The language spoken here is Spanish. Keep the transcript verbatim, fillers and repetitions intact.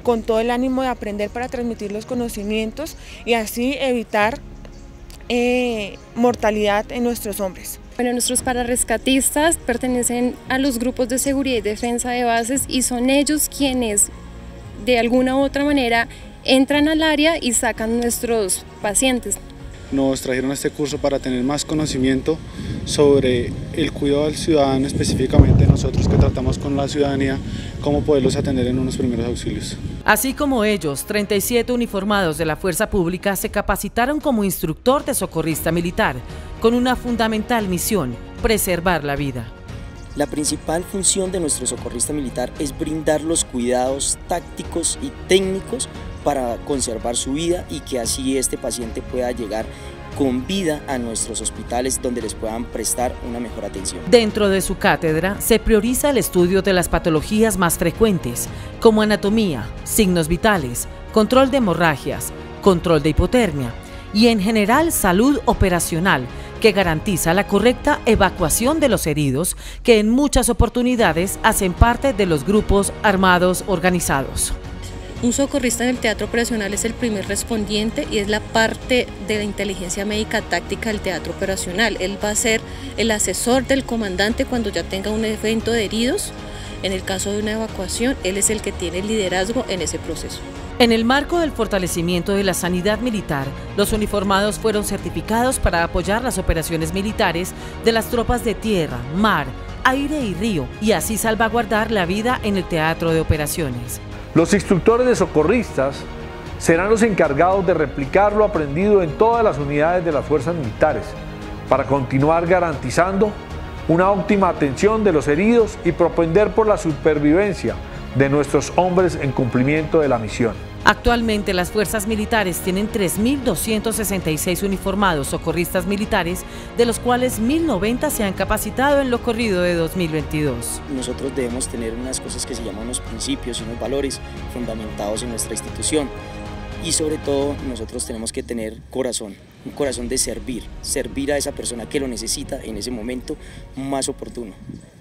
con todo el ánimo de aprender para transmitir los conocimientos y así evitar eh, mortalidad en nuestros hombres. Bueno, nuestros pararescatistas pertenecen a los grupos de seguridad y defensa de bases y son ellos quienes de alguna u otra manera entran al área y sacan nuestros pacientes. Nos trajeron a este curso para tener más conocimiento sobre el cuidado del ciudadano, específicamente nosotros que tratamos con la ciudadanía, cómo poderlos atender en unos primeros auxilios. Así como ellos, treinta y siete uniformados de la Fuerza Pública se capacitaron como instructor de socorrista militar, con una fundamental misión: preservar la vida. La principal función de nuestro socorrista militar es brindar los cuidados tácticos y técnicos para conservar su vida y que así este paciente pueda llegar con vida a nuestros hospitales donde les puedan prestar una mejor atención. Dentro de su cátedra se prioriza el estudio de las patologías más frecuentes, como anatomía, signos vitales, control de hemorragias, control de hipotermia y en general salud operacional, que garantiza la correcta evacuación de los heridos que en muchas oportunidades hacen parte de los grupos armados organizados. Un socorrista en el teatro operacional es el primer respondiente y es la parte de la inteligencia médica táctica del teatro operacional. Él va a ser el asesor del comandante cuando ya tenga un evento de heridos. En el caso de una evacuación, él es el que tiene el liderazgo en ese proceso. En el marco del fortalecimiento de la sanidad militar, los uniformados fueron certificados para apoyar las operaciones militares de las tropas de tierra, mar, aire y río, y así salvaguardar la vida en el teatro de operaciones. Los instructores de socorristas serán los encargados de replicar lo aprendido en todas las unidades de las fuerzas militares para continuar garantizando una óptima atención de los heridos y propender por la supervivencia de nuestros hombres en cumplimiento de la misión. Actualmente las fuerzas militares tienen tres mil doscientos sesenta y seis uniformados socorristas militares, de los cuales mil noventa se han capacitado en lo corrido de dos mil veintidós. Nosotros debemos tener unas cosas que se llaman unos principios y unos valores fundamentados en nuestra institución y sobre todo nosotros tenemos que tener corazón, un corazón de servir, servir a esa persona que lo necesita en ese momento más oportuno.